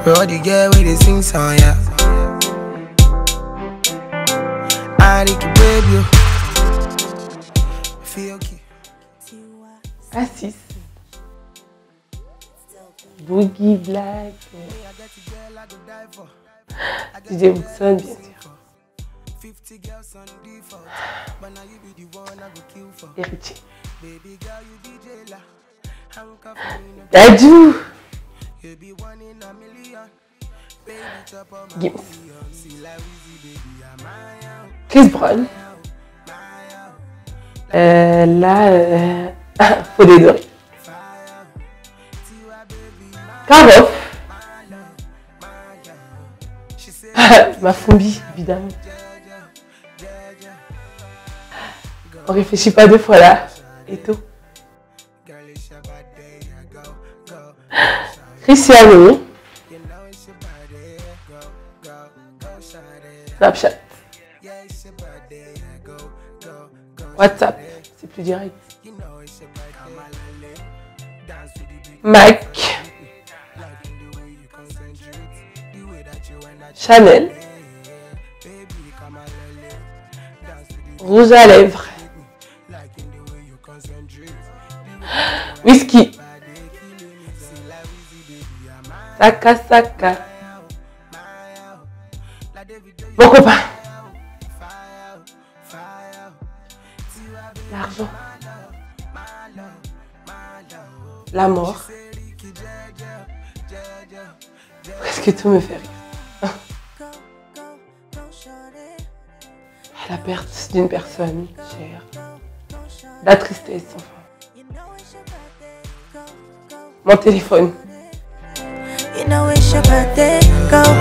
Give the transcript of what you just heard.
Brody girl with the sing song, yeah. I need to baby you. Feel okay. Assis. Boogie Black. DJ Bookson, bien sûr. Héritier. Dadju. Gims. Chris Brown. Là, Fodé Doré. Karof. Ma Fombi, évidemment. On réfléchit pas deux fois là. Et tout. Cristiano. Snapchat. WhatsApp, c'est plus direct. Mac. Chanel. Rouge à lèvres. Whisky. Saka Saka. Mon copain. L'argent. La mort. Presque tout me fait rire. La perte d'une personne chère. La tristesse, enfin. Mon téléphone. You know it's your birthday, go.